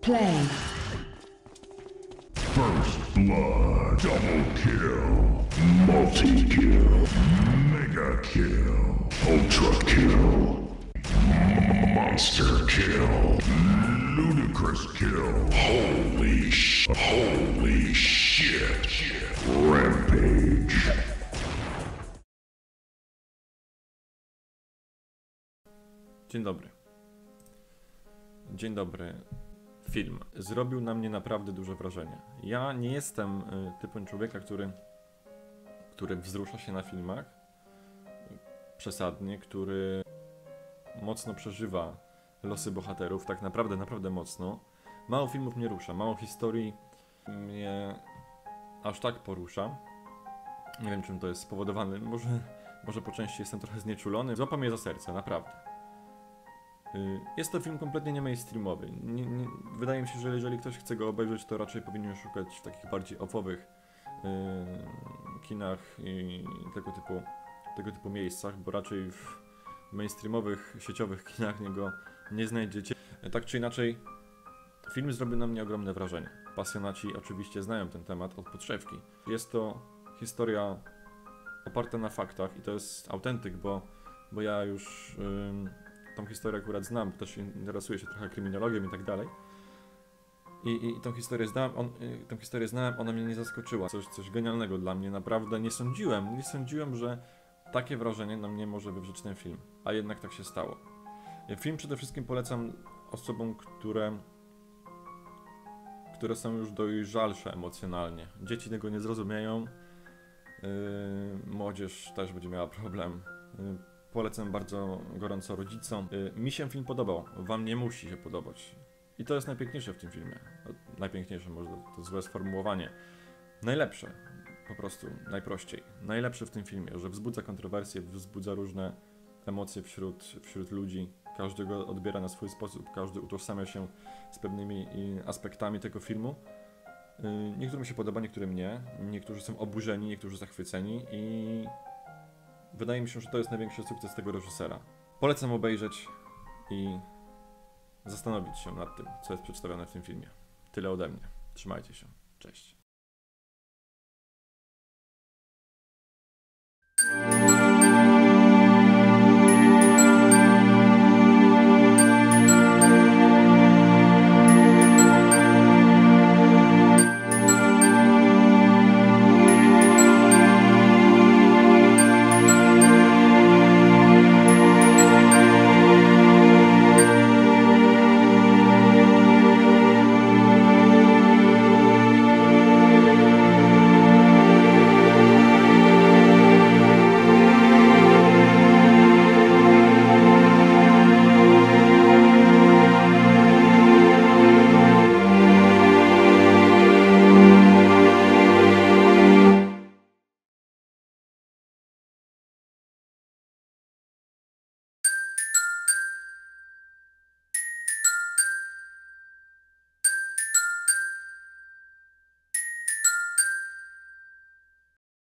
Play. First blood, double kill, multi-kill, mega kill, ultra kill, monster kill, ludicrous kill, holy shit, rampage. Dzień dobry. Dzień dobry. Film zrobił na mnie naprawdę duże wrażenie. Ja nie jestem typem człowieka, który wzrusza się na filmach przesadnie, który mocno przeżywa losy bohaterów, tak naprawdę mocno. Mało filmów mnie rusza, mało historii mnie aż tak porusza. Nie wiem, czym to jest spowodowane, może po części jestem trochę znieczulony. Złapał mnie za serce, naprawdę. Jest to film kompletnie nie mainstreamowy. Wydaje mi się, że jeżeli ktoś chce go obejrzeć, to raczej powinien szukać w takich bardziej ofowych kinach i tego typu miejscach, bo raczej w mainstreamowych, sieciowych kinach go nie znajdziecie. Tak czy inaczej, film zrobił na mnie ogromne wrażenie. Pasjonaci oczywiście znają ten temat od podszewki. Jest to historia oparta na faktach i to jest autentyk, bo ja już tą historię akurat znam, też interesuję się trochę kryminologią i tak dalej. I tą historię znałem, ona mnie nie zaskoczyła. Coś genialnego dla mnie, naprawdę nie sądziłem, że takie wrażenie na mnie może wywrzeć ten film, a jednak tak się stało. Film przede wszystkim polecam osobom, które są już dojrzalsze emocjonalnie. Dzieci tego nie zrozumieją, młodzież też będzie miała problem. Polecam bardzo gorąco rodzicom. Mi się film podobał, wam nie musi się podobać. I to jest najpiękniejsze w tym filmie. Najpiękniejsze, może to złe sformułowanie. Najlepsze, po prostu, najprościej. Najlepsze w tym filmie, że wzbudza kontrowersje, wzbudza różne emocje wśród ludzi. Każdy go odbiera na swój sposób, każdy utożsamia się z pewnymi aspektami tego filmu. Niektórym się podoba, niektórym nie. Niektórzy są oburzeni, niektórzy zachwyceni i wydaje mi się, że to jest największy sukces tego reżysera. Polecam obejrzeć i zastanowić się nad tym, co jest przedstawione w tym filmie. Tyle ode mnie. Trzymajcie się. Cześć.